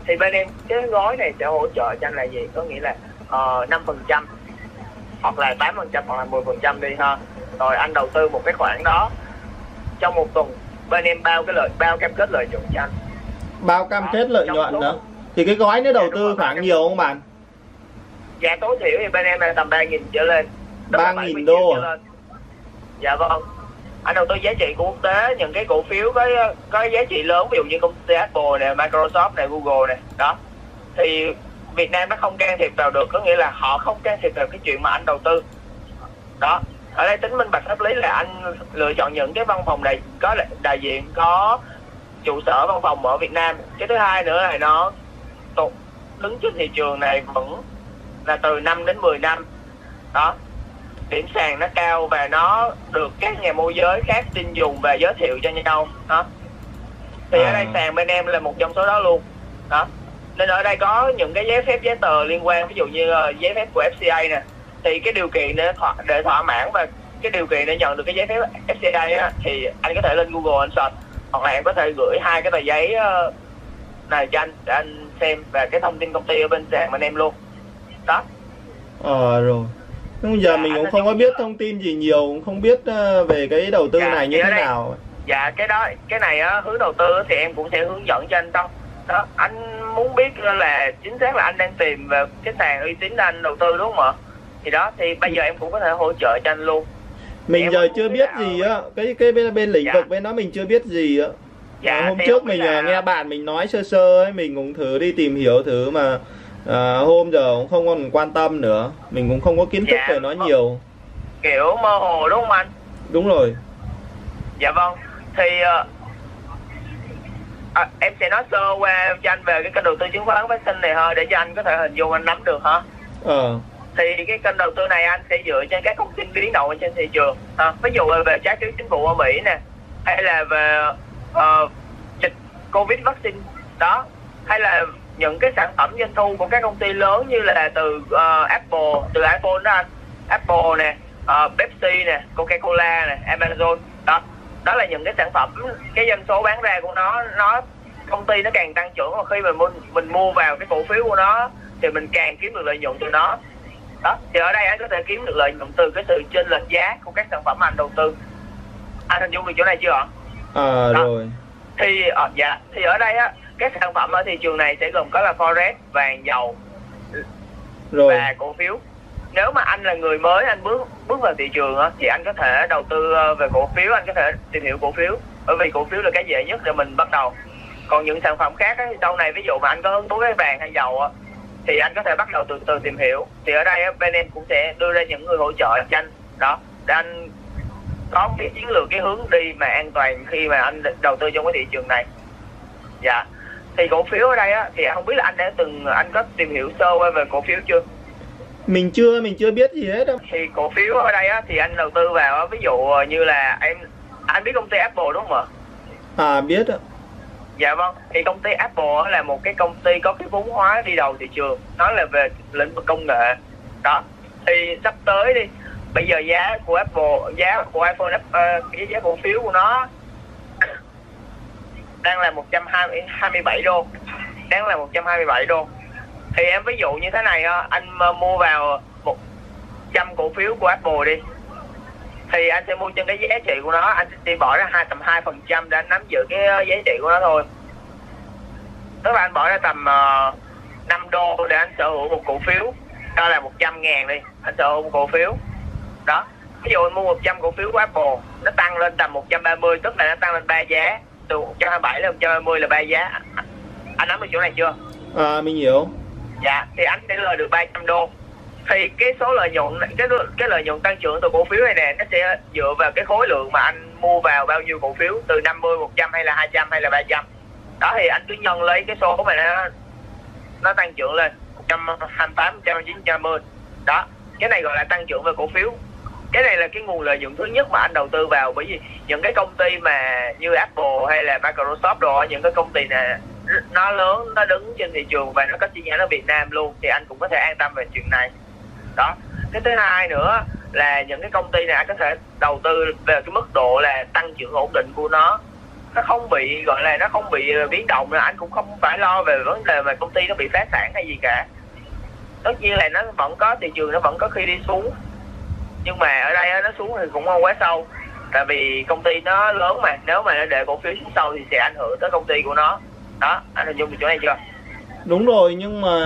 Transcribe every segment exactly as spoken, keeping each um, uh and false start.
Thì bên em cái gói này sẽ hỗ trợ cho anh là gì, có nghĩa là uh, năm phần trăm hoặc là tám phần trăm hoặc là mười phần trăm đi ha, rồi anh đầu tư một cái khoản đó trong một tuần, bên em bao cái lợi bao cam kết lợi nhuận cho anh. Bao cam đó, kết lợi nhuận đó. Thì cái gói nó đầu tư khoảng nhiều không bạn? Giá tối thiểu thì bên em là tầm ba nghìn trở lên. ba nghìn đô à? Dạ vâng. Anh đầu tư giá trị của quốc tế, những cái cổ phiếu có có giá trị lớn, ví dụ như công ty Apple nè, Microsoft nè, Google nè, đó. Thì Việt Nam nó không can thiệp vào được, có nghĩa là họ không can thiệp vào cái chuyện mà anh đầu tư. Đó. Ở đây tính minh bạch pháp lý là anh lựa chọn những cái văn phòng đại có đại diện, có trụ sở văn phòng ở Việt Nam. Cái thứ hai nữa là nó đứng trên thị trường này vẫn là từ năm đến mười năm. Đó. Điểm sàn nó cao và nó được các nhà môi giới khác tin dùng và giới thiệu cho nhau. Đó. Thì à. Ở đây sàn bên em là một trong số đó luôn. Đó. Nên ở đây có những cái giấy phép giấy tờ liên quan, ví dụ như giấy phép của ép xê a nè. Thì cái điều kiện để thỏa, để thỏa mãn và cái điều kiện để nhận được cái giấy phép ép xê a á, thì anh có thể lên Google anh search, hoặc là em có thể gửi hai cái tờ giấy này cho anh để anh xem, và cái thông tin công ty ở bên sàn bên em luôn. Đó. Ờ rồi. Bây giờ dạ, mình cũng không có biết thông tin gì nhiều, cũng không biết về cái đầu tư dạ, này như thế đây, nào. Dạ cái đó, cái này á, hướng đầu tư thì em cũng sẽ hướng dẫn cho anh đâu. Đó, anh muốn biết là chính xác là anh đang tìm về cái sàn uy tín để anh đầu tư đúng không ạ? Thì đó, thì bây giờ em cũng có thể hỗ trợ cho anh luôn. Mình giờ chưa biết gì á, cái cái bên, bên lĩnh dạ. vực bên đó mình chưa biết gì á. Dạ, hôm trước mình là... nghe bạn mình nói sơ sơ ấy, mình cũng thử đi tìm hiểu thử mà à, hôm giờ cũng không còn quan tâm nữa, mình cũng không có kiến thức dạ, về nó nhiều, kiểu mơ hồ đúng không anh? Đúng rồi. Dạ vâng. Thì uh, à, em sẽ nói sơ qua cho anh về cái kênh đầu tư chứng khoán phát sinh này thôi, để cho anh có thể hình dung, anh nắm được hả? Ờ. Thì cái kênh đầu tư này anh sẽ dựa trên các thông tin biến động trên thị trường, à, ví dụ là về trái phiếu chính phủ ở Mỹ nè, hay là về uh, dịch Covid vaccine đó, hay là những cái sản phẩm doanh thu của các công ty lớn như là từ uh, Apple, từ iPhone đó anh, Apple nè, uh, Pepsi nè, Coca-Cola nè, Amazon đó. Đó là những cái sản phẩm, cái doanh số bán ra của nó, nó công ty nó càng tăng trưởng, và khi mà mình mình mua vào cái cổ phiếu của nó thì mình càng kiếm được lợi nhuận từ nó. Đó, thì ở đây anh có thể kiếm được lợi nhuận từ cái sự chênh lệch giá của các sản phẩm mà anh đầu tư. Anh hình dung được chỗ này chưa ạ? À đó. Rồi. Thì uh, dạ, thì ở đây á, các sản phẩm ở thị trường này sẽ gồm có là forex, vàng, dầu rồi. Và cổ phiếu. Nếu mà anh là người mới, anh bước bước vào thị trường á, thì anh có thể đầu tư về cổ phiếu, anh có thể tìm hiểu cổ phiếu, bởi vì cổ phiếu là cái dễ nhất để mình bắt đầu. Còn những sản phẩm khác á, thì sau này ví dụ mà anh có hứng thú với vàng hay dầu á, thì anh có thể bắt đầu từ từ tìm hiểu. Thì ở đây á, bên em cũng sẽ đưa ra những người hỗ trợ cho anh đó, để anh có cái chiến lược, cái hướng đi mà an toàn khi mà anh đầu tư trong cái thị trường này. Dạ. Thì cổ phiếu ở đây á, thì không biết là anh đã từng, anh có tìm hiểu sơ qua về cổ phiếu chưa? Mình chưa, mình chưa biết gì hết đâu. Thì cổ phiếu ở đây á, thì anh đầu tư vào á, ví dụ như là em, anh biết công ty Apple đúng không ạ? À biết ạ. Dạ vâng, thì công ty Apple là một cái công ty có cái vốn hóa đi đầu thị trường, nó là về lĩnh vực công nghệ. Đó, thì sắp tới đi, bây giờ giá của Apple, giá của iPhone, uh, cái giá cổ phiếu của nó đang là một trăm hai mươi bảy đô, đang là một trăm hai mươi bảy đô. Thì em ví dụ như thế này, anh mua vào một trăm cổ phiếu của Apple đi, thì anh sẽ mua trên cái giá trị của nó, anh sẽ chỉ bỏ ra hai tầm hai phần trăm để anh nắm giữ cái giá trị của nó thôi. Tức là anh bỏ ra tầm uh, năm đô để anh sở hữu một cổ phiếu, đó là một trăm ngàn đi, anh sở hữu một cổ phiếu. Đó, ví dụ anh mua một trăm cổ phiếu của Apple, nó tăng lên tầm một trăm ba mươi, tức là nó tăng lên ba giá, từ một trăm hai mươi bảy lên một trăm ba mươi là ba giá. Anh nắm được chỗ này chưa? À, mình hiểu. Dạ, thì anh sẽ lời được ba trăm đô. Thì cái số lợi nhuận, cái cái lợi nhuận tăng trưởng từ cổ phiếu này nè, nó sẽ dựa vào cái khối lượng mà anh mua vào bao nhiêu cổ phiếu, từ năm mươi, một trăm hay là hai trăm hay là ba trăm. Đó, thì anh cứ nhân lấy cái số mà nó nó tăng trưởng lên một trăm hai mươi tám, một trăm hai mươi chín, một trăm hai mươi. Đó, cái này gọi là tăng trưởng về cổ phiếu. Cái này là cái nguồn lợi nhuận thứ nhất mà anh đầu tư vào, bởi vì những cái công ty mà như Apple hay là Microsoft đồ, những cái công ty này nó lớn, nó đứng trên thị trường và nó có chi nhánh ở Việt Nam luôn, thì anh cũng có thể an tâm về chuyện này. Đó, cái thứ hai nữa là những cái công ty này anh có thể đầu tư về cái mức độ là tăng trưởng ổn định của nó. nó không bị gọi là nó không bị biến động, là anh cũng không phải lo về vấn đề mà công ty nó bị phá sản hay gì cả. Tất nhiên là nó vẫn có thị trường, nó vẫn có khi đi xuống, nhưng mà ở đây nó xuống thì cũng không quá sâu, tại vì công ty nó lớn mà, nếu mà nó để cổ phiếu xuống sâu thì sẽ ảnh hưởng tới công ty của nó. Đó, anh hình dung được chỗ này chưa? Đúng rồi, nhưng mà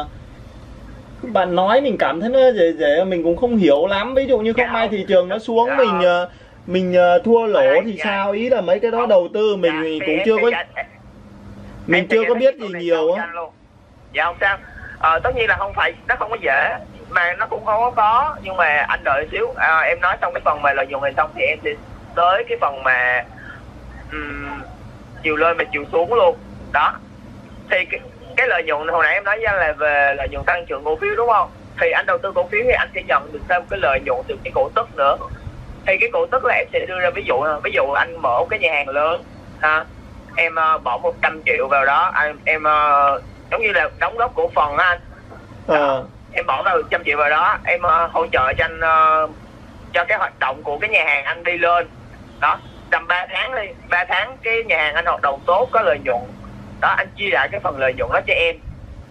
bạn nói mình cảm thấy nó dễ dễ mình cũng không hiểu lắm. Ví dụ như không may thị trường nó xuống, dạ. mình mình thua lỗ thì dạ. sao? Ý là mấy cái đó không. đầu tư mình, dạ, mình cũng chưa có dạ. mình chưa có biết gì nhiều á. Dạ không sao. Ờ, tất nhiên là không phải, nó không có dễ mà nó cũng không có khó, nhưng mà anh đợi xíu. À, em nói xong cái phần mà lợi nhuận này xong thì em sẽ tới cái phần mà um, chiều lên và chiều xuống luôn. Đó, thì cái, cái lợi nhuận hồi nãy em nói ra là về lợi nhuận tăng trưởng cổ phiếu đúng không? Thì anh đầu tư cổ phiếu thì anh sẽ nhận được thêm cái lợi nhuận từ cái cổ tức nữa. Thì cái cổ tức là em sẽ đưa ra ví dụ, ví dụ anh mở cái nhà hàng lớn ha, em uh, bỏ một trăm triệu vào đó, anh em uh, giống như là đóng góp cổ phần á anh. À. Em bỏ vào một trăm triệu vào đó, em uh, hỗ trợ cho anh uh, cho cái hoạt động của cái nhà hàng anh đi lên. Đó, tầm ba tháng đi, ba tháng cái nhà hàng anh hoạt động tốt, có lợi nhuận. Đó, anh chia lại cái phần lợi nhuận đó cho em.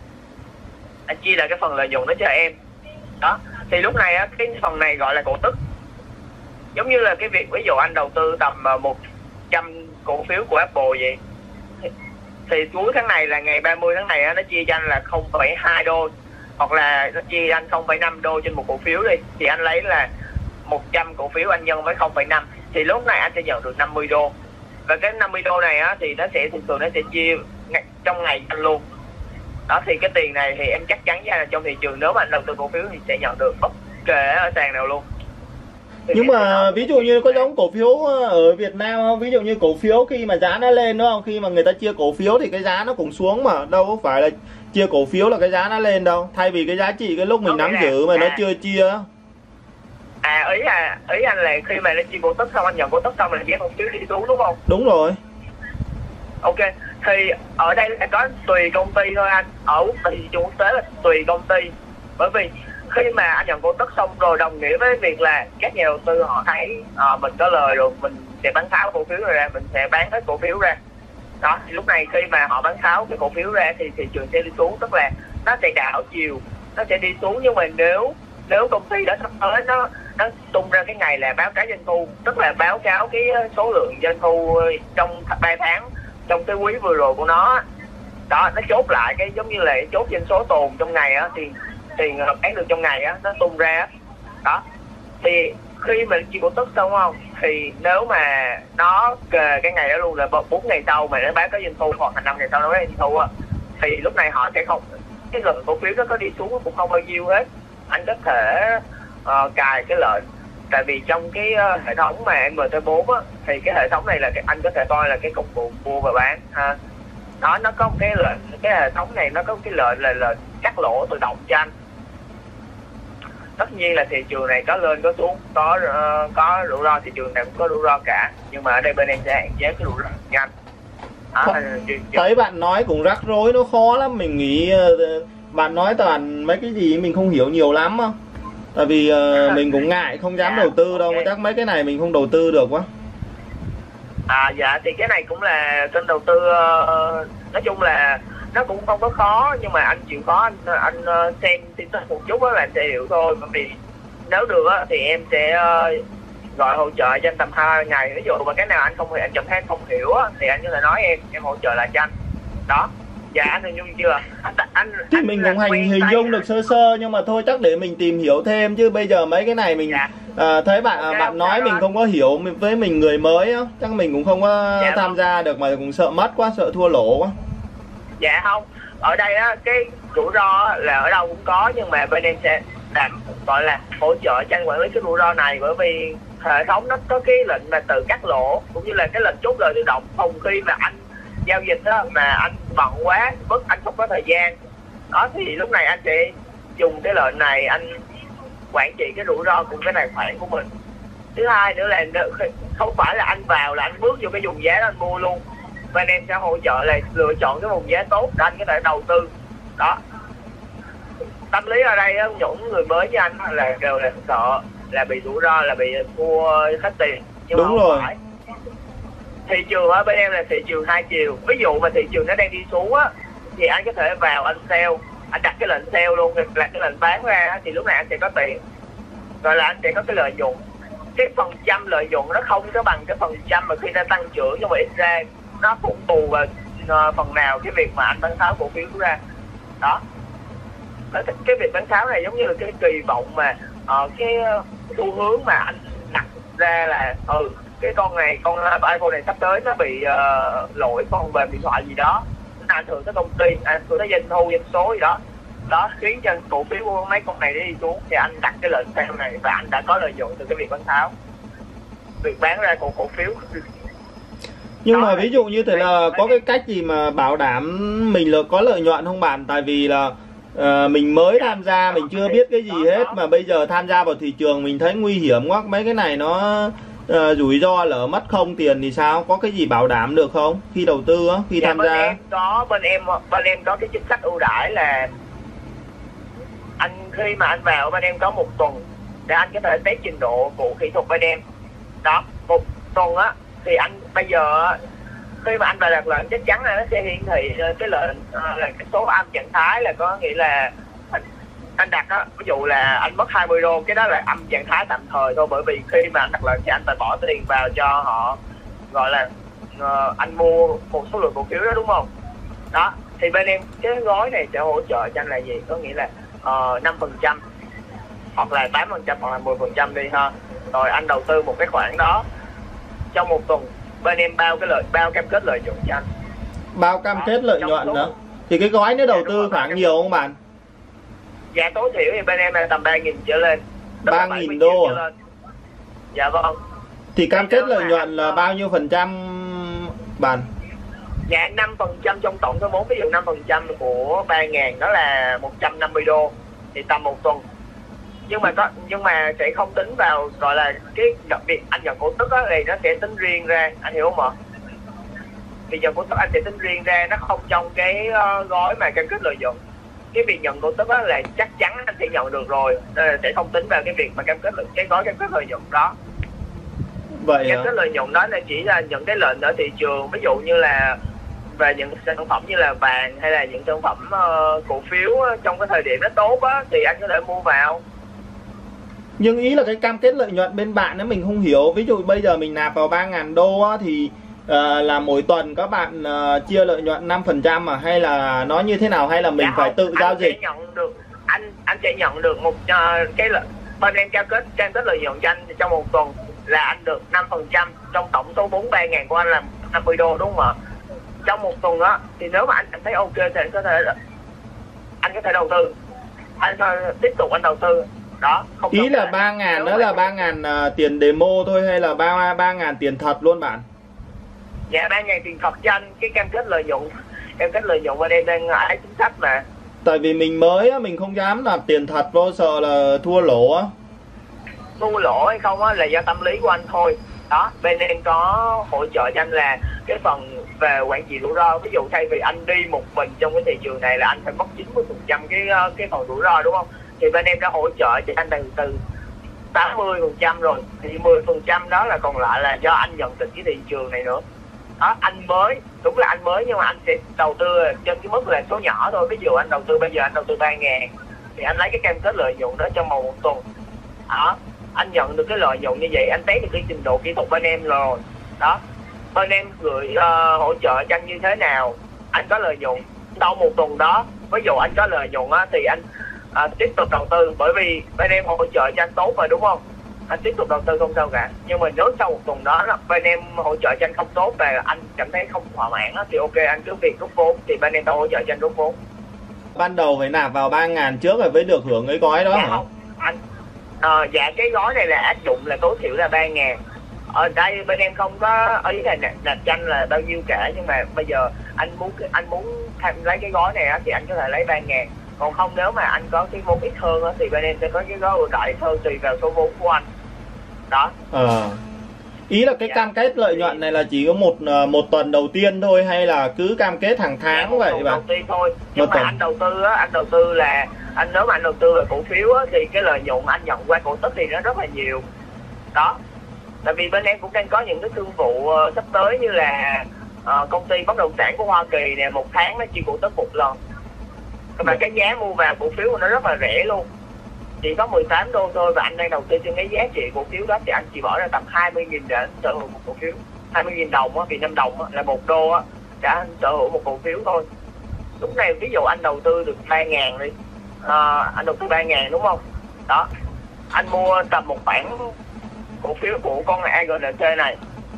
Anh chia lại cái phần lợi nhuận đó cho em. Đó, thì lúc này á, cái phần này gọi là cổ tức. Giống như là cái việc ví dụ anh đầu tư tầm một trăm cổ phiếu của Apple vậy, thì, thì cuối tháng này là ngày ba mươi tháng này á, nó chia cho anh là không phẩy hai đô, hoặc là nó chia anh không phẩy năm đô trên một cổ phiếu đi, thì anh lấy là một trăm cổ phiếu anh nhân với không phẩy năm, thì lúc này anh sẽ nhận được năm mươi đô. Và cái năm mươi đô này á, thì nó sẽ thường thường nó sẽ chia trong ngày anh luôn. Đó, thì cái tiền này thì em chắc chắn ra là trong thị trường nếu mà anh đầu tư cổ phiếu thì sẽ nhận được bất kể ở sàn nào luôn. Thì nhưng mà ví dụ như có giống cổ phiếu ở Việt Nam không? Ví dụ như cổ phiếu khi mà giá nó lên đúng không? Khi mà người ta chia cổ phiếu thì cái giá nó cũng xuống mà. Đâu có phải là chia cổ phiếu là cái giá nó lên đâu. Thay vì cái giá trị cái lúc mình nắm giữ mà à, nó chưa chia. À, ý là ý anh là khi mà nó chia cổ tức xong, anh nhận cổ tức xong là giá cổ phiếu đi xuống đúng không? Đúng rồi. Ok, thì ở đây là có tùy công ty thôi anh. Ở thị trường quốc tế là tùy công ty. Bởi vì khi mà anh nhận cổ tức xong rồi đồng nghĩa với việc là các nhà đầu tư họ thấy à, mình có lời rồi, mình sẽ bán tháo cổ phiếu rồi ra, mình sẽ bán hết cổ phiếu ra. Đó, thì lúc này khi mà họ bán tháo cái cổ phiếu ra thì thị trường sẽ đi xuống, tức là nó sẽ đảo chiều, nó sẽ đi xuống. Nhưng mà nếu nếu công ty đó sắp tới nó nó tung ra cái ngày là báo cáo doanh thu, tức là báo cáo cái số lượng doanh thu trong ba tháng, trong cái quý vừa rồi của nó, đó, nó chốt lại cái giống như là chốt doanh số tồn trong ngày á, thì tiền hợp bán được trong ngày á, nó tung ra. Đó, thì khi mình chia cổ tức xong không, thì nếu mà nó kề cái ngày đó luôn là bốn ngày sau mà nó báo có doanh thu, hoặc là năm ngày sau nó báo doanh thu á, thì lúc này họ sẽ không, cái lượng cổ phiếu nó có đi xuống cũng không bao nhiêu hết. Anh có thể uh, cài cái lệnh, tại vì trong cái uh, hệ thống mà em tê bốn á, thì cái hệ thống này là cái, anh có thể coi là cái công cụ mua và bán ha. Đó, nó có một cái lệnh, cái hệ thống này nó có cái lệnh là lệnh cắt lỗ tự động cho anh. Tất nhiên là thị trường này có lên có xuống, có uh, có rủi ro, thị trường này cũng có rủi ro cả, nhưng mà ở đây bên em sẽ hạn chế cái rủi ro nhanh. Đó, thấy bạn nói cũng rắc rối, nó khó lắm. Mình nghĩ uh, bạn nói toàn mấy cái gì mình không hiểu nhiều lắm không? Tại vì uh, mình cũng ngại không dám đầu tư đâu, okay. Chắc mấy cái này mình không đầu tư được quá. À dạ, thì cái này cũng là kênh đầu tư, uh, nói chung là nó cũng không có khó, nhưng mà anh chịu khó anh anh uh, xem tin tức một chút đó là anh sẽ hiểu thôi. Bởi vì nếu được á, thì em sẽ uh, gọi hỗ trợ cho anh tầm hai ngày. Ví dụ mà cái nào anh không anh cảm thấy anh không hiểu á, thì anh có thể nói em em hỗ trợ lại cho anh. Đó. Dạ, anh hình dung chưa? Anh, anh, thì anh mình cũng hành hình dung được sơ sơ, nhưng mà thôi chắc để mình tìm hiểu thêm, chứ bây giờ mấy cái này mình dạ. à, thấy bạn okay, bạn okay, nói mình không có hiểu, với mình người mới á, chắc mình cũng không có dạ, tham không. gia được, mà cũng sợ mất quá, sợ thua lỗ quá. Dạ không, ở đây á, cái rủi ro là ở đâu cũng có, nhưng mà bên em sẽ đảm gọi là hỗ trợ cho anh quản lý cái rủi ro này. Bởi vì hệ thống nó có cái lệnh mà tự cắt lỗ, cũng như là cái lệnh chốt lời tự động. Phòng khi mà anh giao dịch đó mà anh bận quá, bất anh không có thời gian đó, thì lúc này anh sẽ dùng cái lệnh này anh quản trị cái rủi ro của cái tài khoản của mình. Thứ hai nữa là không phải là anh vào là anh bước vô cái vùng giá đó anh mua luôn, bên em sẽ hỗ trợ là lựa chọn cái vùng giá tốt để anh có thể đầu tư. Đó, tâm lý ở đây những người mới như anh là đều là sợ là bị rủi ro, là bị thua hết tiền, nhưng đúng mà không rồi phải. thị trường ở bên em là thị trường hai chiều. Ví dụ mà thị trường nó đang đi xuống á thì anh có thể vào anh sell, anh đặt cái lệnh sell luôn, đặt cái lệnh bán ra thì lúc này anh sẽ có tiền, rồi là anh sẽ có cái lợi nhuận. Cái phần trăm lợi nhuận nó không có bằng cái phần trăm mà khi nó tăng trưởng, nhưng mà ít ra nó cũng bù vào uh, phần nào cái việc mà anh bán tháo cổ phiếu ra đó. Cái việc bán tháo này giống như là cái kỳ vọng mà uh, cái xu hướng mà anh đặt ra là ừ cái con này con iPhone này sắp tới nó bị uh, lỗi phần về điện thoại gì đó, nó ảnh hưởng tới công ty, ảnh hưởng tới doanh thu doanh số gì đó đó, khiến cho cổ phiếu của mấy con này đi xuống, thì anh đặt cái lệnh sell này và anh đã có lợi nhuận từ cái việc bán tháo, việc bán ra cổ cổ phiếu. Nhưng đó, mà ví dụ như thế là có cái cách gì mà bảo đảm mình là có lợi nhuận không bạn? Tại vì là uh, mình mới tham gia, mình chưa biết cái gì hết, mà bây giờ tham gia vào thị trường mình thấy nguy hiểm quá, mấy cái này nó uh, rủi ro lỡ mất không tiền thì sao? Có cái gì bảo đảm được không khi đầu tư á, khi dạ, tham bên gia? Em có bên em bên em có cái chính sách ưu đãi là anh khi mà anh vào bên em có một tuần để anh có thể test trình độ của kỹ thuật bên em đó. Một tuần á thì anh bây giờ khi mà anh vào đặt lệnh chắc chắn là nó sẽ hiển thị cái lệnh là cái số âm trạng thái, là có nghĩa là anh, anh đặt á, ví dụ là anh mất hai mươi đô, cái đó là âm trạng thái tạm thời thôi, bởi vì khi mà anh đặt lệnh thì anh phải bỏ tiền vào cho họ, gọi là uh, anh mua một số lượng cổ phiếu đó đúng không đó. Thì bên em cái gói này sẽ hỗ trợ cho anh là gì, có nghĩa là uh, năm phần trăm hoặc là tám phần trăm hoặc là mười phần trăm đi ha, rồi anh đầu tư một cái khoản đó trong một tuần, bên em bao cái lợi bao cam kết lợi nhuận cho anh. Bao cam đó, kết lợi nhuận nữa thì cái gói nó đầu dạ, tư khoảng nhiều không bạn? Dạ tối thiểu thì bên em là tầm ba nghìn trở lên. ba nghìn đô à? Dạ vâng. Thì cam kết lợi nhuận là bao nhiêu phần trăm bạn? Dạ năm phần trăm trong tổng số vốn, ví dụ năm phần trăm của ba ngàn đó là một trăm năm mươi đô, thì tầm một tuần. Nhưng mà có nhưng mà sẽ không tính vào, gọi là cái việc anh nhận cổ tức á thì nó sẽ tính riêng ra, anh hiểu không ạ? Thì nhận cổ tức anh sẽ tính riêng ra, nó không trong cái uh, gói mà cam kết lợi nhuận. Cái việc nhận cổ tức á là chắc chắn anh sẽ nhận được rồi, nên là sẽ không tính vào cái việc mà cam kết cái gói cam kết lợi nhuận đó. Vậy cam kết lợi nhuận đó là chỉ là những cái lệnh ở thị trường, ví dụ như là về những sản phẩm như là vàng hay là những sản phẩm uh, cổ phiếu trong cái thời điểm nó tốt á thì anh có thể mua vào. Nhưng ý là cái cam kết lợi nhuận bên bạn ấy mình không hiểu. Ví dụ bây giờ mình nạp vào ba nghìn đô á, thì uh, là mỗi tuần các bạn uh, chia lợi nhuận năm phần trăm mà, hay là nó như thế nào, hay là mình dạ phải không, tự giao dịch? Nhận được, anh anh sẽ nhận được một uh, cái bên em cam kết cam kết lợi nhuận cho anh trong một tuần là anh được năm phần trăm trong tổng số bốn ba ngàn của anh là năm mươi đô đúng không ạ? Trong một tuần đó thì nếu mà anh cảm thấy ok thì anh có thể anh có thể đầu tư, anh tiếp tục anh đầu tư đó. Không ý là ba ngàn đó là ba ngàn uh, tiền demo thôi hay là ba ba ngàn tiền thật luôn bạn? Dạ ba ngàn tiền thật cho anh, cái cam kết lợi nhuận cam kết lợi nhuận bên em đang ấy chính sách mà. Tại vì mình mới á, mình không dám nạp tiền thật vô, sợ là thua lỗ á. Thua lỗ hay không á là do tâm lý của anh thôi đó. Bên em có hỗ trợ cho anh là cái phần về quản trị rủi ro. Ví dụ thay vì anh đi một mình trong cái thị trường này là anh phải mất chín mươi phần trăm cái cái phần rủi ro đúng không, thì bên em đã hỗ trợ cho anh từ từ tám mươi phần trăm rồi, thì mười phần trăm đó là còn lại là do anh nhận định cái thị trường này nữa đó. Anh mới, đúng là anh mới, nhưng mà anh sẽ đầu tư trên cái mức là số nhỏ thôi. Ví dụ anh đầu tư bây giờ anh đầu tư ba ngàn thì anh lấy cái cam kết lợi nhuận đó trong một tuần đó, anh nhận được cái lợi nhuận như vậy, anh test được cái trình độ kỹ thuật bên em rồi đó. Bên em gửi uh, hỗ trợ cho anh như thế nào anh có lợi nhuận sau một tuần đó. Ví dụ anh có lợi nhuận á, thì anh uh, tiếp tục đầu tư, bởi vì bên em hỗ trợ cho anh tốt rồi đúng không, anh tiếp tục đầu tư không sao cả. Nhưng mà nếu sau một tuần đó bên em hỗ trợ cho anh không tốt và anh cảm thấy không thỏa mãn á, thì ok anh cứ việc rút vốn, thì bên em sẽ hỗ trợ cho anh rút vốn. Ban đầu phải nạp vào ba ngàn trước rồi mới được hưởng cái gói đó dạ hả? Không anh uh, dạ cái gói này là áp dụng là tối thiểu là ba ngàn. Ở đây bên em không có ý là nạp tranh là bao nhiêu cả, nhưng mà bây giờ anh muốn anh muốn tham lấy cái gói này á, thì anh có thể lấy ba ngàn. Còn không, nếu mà anh có cái vốn ít hơn á, thì bên em sẽ có cái gói ưu đãi hơn tùy vào số vốn của anh đó. Ờ. Ý là cái dạ. cam kết lợi nhuận này là chỉ có một một tuần đầu tiên thôi hay là cứ cam kết hàng tháng dạ, vậy bạn? Đầu tiên thôi. Nhưng một mà tuần. anh đầu tư á, anh đầu tư là anh nếu mà anh đầu tư về cổ phiếu á, thì cái lợi nhuận anh nhận qua cổ tức thì nó rất là nhiều đó. Tại vì bên em cũng đang có những cái thương vụ uh, sắp tới như là uh, công ty bất động sản của Hoa Kỳ nè, một tháng nó chỉ cổ tức một lần. Và cái giá mua vào cổ phiếu của nó rất là rẻ luôn, chỉ có mười tám đô thôi, và anh đang đầu tư trên cái giá trị cổ phiếu đó thì anh chỉ bỏ ra tầm hai mươi nghìn để anh sở hữu một cổ phiếu. Hai mươi nghìn đồng á, Việt Nam đồng á, là một đô á, để anh sở hữu một cổ phiếu thôi. Lúc này ví dụ anh đầu tư được ba ngàn đi, à, anh đầu tư ba ngàn đúng không, đó, anh mua tầm một khoản cổ phiếu của con này a giê en xê này.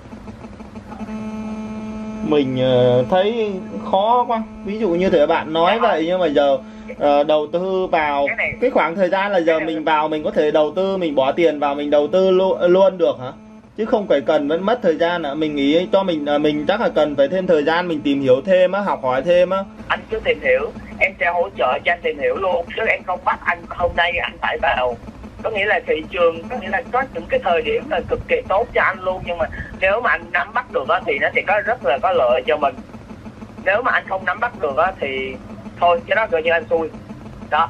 Mình uh, thấy khó quá, ví dụ như thể bạn nói dạ, vậy, nhưng mà giờ uh, đầu tư vào cái, này, cái khoảng thời gian là giờ mình vào mình có thể đầu tư, mình bỏ tiền vào mình đầu tư luôn, luôn được hả? Chứ không phải cần vẫn mất thời gian ạ. Mình nghĩ cho mình mình chắc là cần phải thêm thời gian, mình tìm hiểu thêm á, học hỏi thêm á. Anh cứ tìm hiểu, em sẽ hỗ trợ cho anh tìm hiểu luôn, chứ em không bắt anh hôm nay anh phải vào. Có nghĩa là thị trường, có nghĩa là có những cái thời điểm là cực kỳ tốt cho anh luôn, nhưng mà nếu mà anh nắm bắt được á thì nó sẽ có rất là có lợi cho mình. Nếu mà anh không nắm bắt được á thì thôi, cái đó coi như anh xui đó.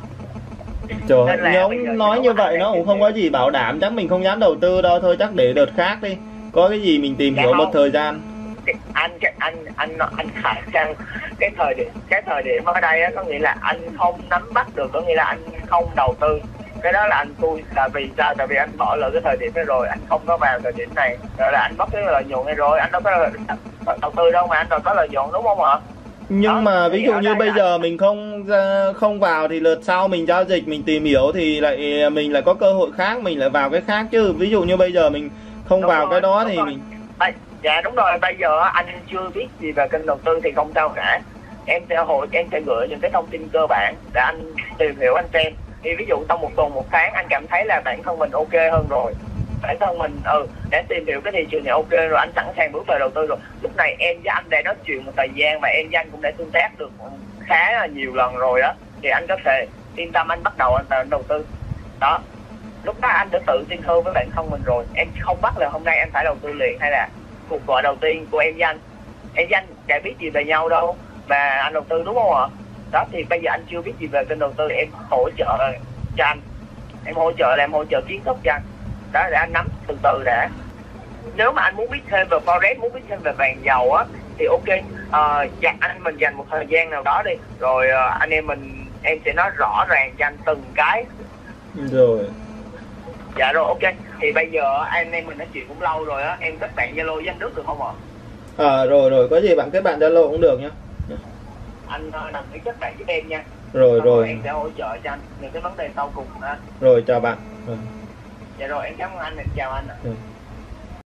Trời, nhóm nói như vậy nó cũng không có gì bảo đảm, chắc mình không dám đầu tư đâu. Thôi chắc để đợt khác đi, có cái gì mình tìm dạ hiểu không. một thời gian. Anh anh anh anh khả năng cái thời điểm cái thời điểm ở đây á, có nghĩa là anh không nắm bắt được, có nghĩa là anh không đầu tư. Cái đó là anh xui. Tại vì sao? Tại vì anh bỏ lỡ cái thời điểm này rồi, anh không có vào thời điểm này, rồi là anh mất cái lợi nhuận này rồi, anh đâu có đầu tư đâu mà anh đâu có lợi nhuận, đúng không ạ? Nhưng đó, mà ví dụ như bây là... giờ mình không không vào thì lượt sau mình giao dịch, mình tìm hiểu thì lại mình lại có cơ hội khác, mình lại vào cái khác chứ. Ví dụ như bây giờ mình không đúng vào rồi, cái đó thì rồi. mình Bây, dạ đúng rồi, bây giờ anh chưa biết gì về kênh đầu tư thì không sao cả. Em sẽ hội em sẽ gửi những cái thông tin cơ bản để anh tìm hiểu, anh xem. Thì ví dụ trong một tuần, một tháng anh cảm thấy là bản thân mình ok hơn rồi, bản thân mình ừ để tìm hiểu cái thị trường này ok rồi, anh sẵn sàng bước vào đầu tư rồi. Lúc này em với anh đã nói chuyện một thời gian và em với anh cũng đã tương tác được khá là nhiều lần rồi đó, thì anh có thể yên tâm, anh bắt đầu anh vào đầu tư đó. Lúc đó anh đã tự tin hơn với bản thân mình rồi. Em không bắt là hôm nay anh phải đầu tư liền, hay là cuộc gọi đầu tiên của em với anh em với anh chả biết gì về nhau đâu mà anh đầu tư, đúng không ạ? Đó, thì bây giờ anh chưa biết gì về kênh đầu tư, em hỗ trợ cho anh, em hỗ trợ là em hỗ trợ kiến thức cho anh đó, để anh nắm từ từ đã. Nếu mà anh muốn biết thêm về forex, muốn biết thêm về vàng dầu á thì ok, uh, anh mình dành một thời gian nào đó đi, rồi uh, anh em mình em sẽ nói rõ ràng cho anh từng cái rồi. Dạ rồi, ok. Thì bây giờ anh em mình nói chuyện cũng lâu rồi á, em kết bạn Zalo với anh Đức được không ạ? À rồi rồi, có gì bạn kết bạn Zalo cũng được nhá. Anh nằm cái kết bạn với em nha. Rồi Xong rồi. Em sẽ hỗ trợ cho anh những cái vấn đề sau cùng ha. Rồi chào bạn. Rồi. Dạ rồi, em cảm ơn anh, chào anh ạ. Ừ.